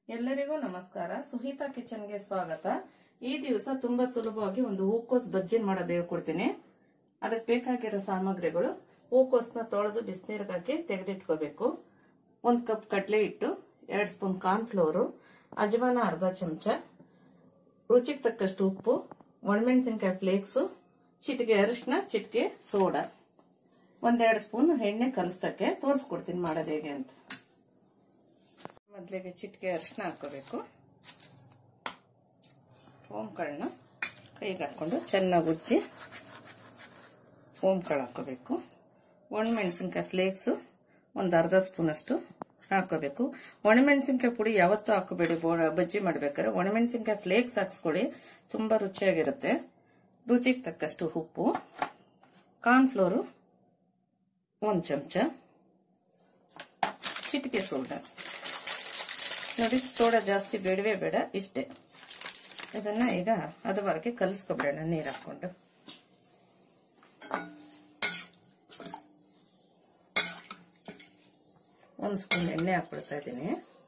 ಎಲ್ಲರಿಗೂ ನಮಸ್ಕಾರ. ಸುಹಿತಾ ಕಿಚನ್ ಗೆ ಸ್ವಾಗತ. ಈ ದಿವಸ ತುಂಬಾ ಸುಲಭವಾಗಿ ಒಂದು ಹೂಕೋಸ್ ಬಜ್ಜಿನ ಮಾಡೋದು ಹೇಳ್ಕೊಡ್ತೀನಿ. ಅದಕ್ಕೆ ಬೇಕಾಗಿರೋ ಸಾಮಗ್ರಿಗಳು: ಹೂಕೋಸ್ನ ತೊಳೆದು ಬಿಸಿನೀರಿಗೆ ಹಾಕಿ ತೆಗೆದಿಟ್ಕೋಬೇಕು. 1 ಕಪ್ ಕಡಲೆ ಹಿಟ್ಟು, 2 ಸ್ಪೂನ್ ಕಾರ್ನ್ ಫ್ಲೋರ್, ಅಜವಾನ ಅರ್ಧ ಚಮಚ, ರುಚಿಗೆ ತಕ್ಕಷ್ಟು ಉಪ್ಪು, ಒಣಮೆಣಸಿನಕಾಯಿ ಫ್ಲೇಕ್ಸ್, ಚಿಟಿಕೆ ಅರಿಶಿನ, ಚಿಟಿಕೆ ಸೋಡಾ, 1-2 ಸ್ಪೂನ್ ಎಣ್ಣೆ ಕಲಸ್ತಕ್ಕೆ ತೋರಿಸ್ಕೊಡ್ತೀನಿ ಮಾಡೋದು ಹೇಗೆ ಅಂತ. ಮೊದಲಿಗೆ ಚಿಟಿಕೆ ಅರಿಶಿನ ಹಾಕೋಬೇಕು. ಓಂಕಾಳನ್ನ ಕೈಗೆ ಹಾಕೊಂಡು ಚೆನ್ನಾಗಿ ಉಜ್ಜಿ ಓಂಕಾಳು ಹಾಕೋಬೇಕು. ಒಣಮೆಣಸಿನ್ಕಾಯಿ ಫ್ಲೇಕ್ಸ್ ಅರ್ಧ ಸ್ಪೂನ್ ಅಷ್ಟು ಹಾಕೋಬೇಕು. ಒಣಮೆಣಸಿನ್ಕಾಯಿ ಪುಡಿ ಯಾವತ್ತೂ ಹಾಕೋಬೇಡಿ ಬಜ್ಜಿ ಮಾಡ್ಬೇಕಾದ್ರೆ. ಒಣಮೆಣಸಿನ್ಕಾಯಿ ಫ್ಲೇಕ್ಸ್ ಹಾಕ್ಸ್ಕೊಳ್ಳಿ, ತುಂಬಾ ರುಚಿಯಾಗಿರುತ್ತೆ. ರುಚಿಗೆ ತಕ್ಕಷ್ಟು ಉಪ್ಪು, ಕಾರ್ನ್ ಫ್ಲೋರು 1 ಚಮಚ, ಚಿಟಿಕೆ ಸೋಡಾ. ನೋಡಿ, ಸೋಡಾ ಜಾಸ್ತಿ ಬೇಡವೇ ಬೇಡ, ಇಷ್ಟೇ. ಇದನ್ನ ಈಗ ಹದವಾಗಿ ಕಲಿಸ್ಕೊಬಿಡೋಣ ನೀರು ಹಾಕೊಂಡು. ಒಂದು ಸ್ಪೂನ್ ಎಣ್ಣೆ ಹಾಕ್ಬಿಡ್ತಾ ಇದ್ದೀನಿ.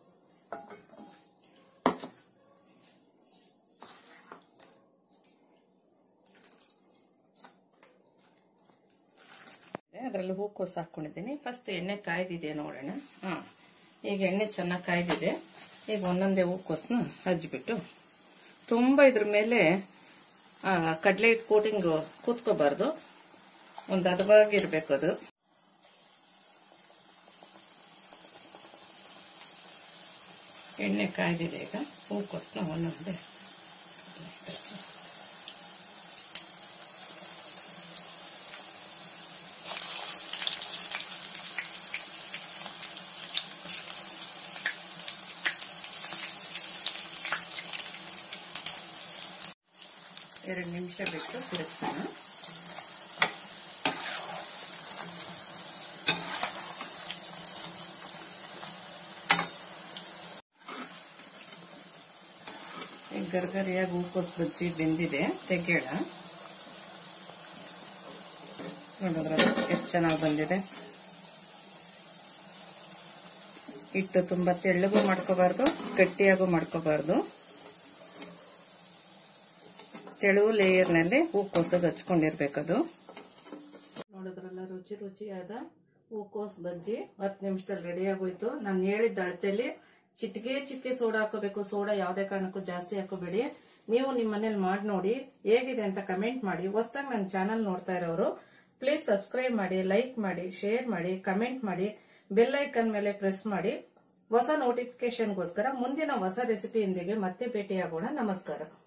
ಅದರಲ್ಲಿ ಹೂಕೋಸು ಹಾಕೊಂಡಿದ್ದೀನಿ. ಫಸ್ಟ್ ಎಣ್ಣೆ ಕಾಯ್ದಿದೆ ನೋಡೋಣ. ಈಗ ಎಣ್ಣೆ ಚೆನ್ನಾಗಿ ಕಾಯ್ದಿದೆ. ಈಗ ಒಂದೊಂದೇ ಹೂಕೋಸನ್ನ ಹಜ್ಜಿಬಿಟ್ಟು, ತುಂಬಾ ಇದ್ರ ಮೇಲೆ ಕಡಲೆ ಹಿಟ್ಟು ಕೋಟಿಂಗ್ ಕೂತ್ಕೋಬಾರ್ದು, ಒಂದು ಹದವಾಗಿರ್ಬೇಕು ಅದು. ಎಣ್ಣೆ ಕಾಯ್ದಿದೆ. ಈಗ ಹೂಕೋಸನ್ನ ಒಂದೊಂದೇ ಎರಡು ನಿಮಿಷ ಬಿಟ್ಟು ತಿರುಗಿಸೋಣ. ಗರ್ಗರಿಯಾಗಿ ಹೂಕೋಸು ಬಜ್ಜಿ ಬೆಂದಿದೆ, ತೆಗೆಯೋಣ. ನೋಡಿದ್ರಲ್ಲ ಎಷ್ಟು ಚೆನ್ನಾಗಿ ಬಂದಿದೆ. ಹಿಟ್ಟು ತುಂಬಾ ತೆಳ್ಳಗೂ ಮಾಡ್ಕೋಬಾರ್ದು, ಗಟ್ಟಿಯಾಗೂ ಮಾಡ್ಕೋಬಾರ್ದು. ತೆಳುವು ಲೇಯರ್ನಲ್ಲಿ ಹೂಕೋಸು ಹಚ್ಕೊಂಡಿರ್ಬೇಕದು. ನೋಡಿದ್ರಲ್ಲ, ರುಚಿಯಾದ ಹೂಕೋಸು ಬಜ್ಜಿ 10 ನಿಮಿಷದಲ್ಲಿ ರೆಡಿ ಆಗೋಯ್ತು. ನಾನು ಹೇಳಿದ್ದ ಅಳತೆಯಲ್ಲಿ ಚಿಟಿಕೆ ಸೋಡಾ ಹಾಕೋಬೇಕು. ಸೋಡಾ ಯಾವುದೇ ಕಾರಣಕ್ಕೂ ಜಾಸ್ತಿ ಹಾಕೋಬೇಡಿ. ನೀವು ನಿಮ್ಮ ಮನೇಲಿ ಮಾಡಿ ನೋಡಿ, ಹೇಗಿದೆ ಅಂತ ಕಮೆಂಟ್ ಮಾಡಿ. ಹೊಸದಾಗಿ ನನ್ನ ಚಾನಲ್ ನೋಡ್ತಾ ಇರೋರು ಪ್ಲೀಸ್ ಸಬ್ಸ್ಕ್ರೈಬ್ ಮಾಡಿ, ಲೈಕ್ ಮಾಡಿ, ಶೇರ್ ಮಾಡಿ, ಕಮೆಂಟ್ ಮಾಡಿ, ಬೆಲ್ ಐಕನ್ ಮೇಲೆ ಪ್ರೆಸ್ ಮಾಡಿ. ಹೊಸ ನೋಟಿಫಿಕೇಶನ್ಗೋಸ್ಕರ ಮುಂದಿನ ಹೊಸ ರೆಸಿಪಿಯೊಂದಿಗೆ ಮತ್ತೆ ಭೇಟಿಯಾಗೋಣ. ನಮಸ್ಕಾರ.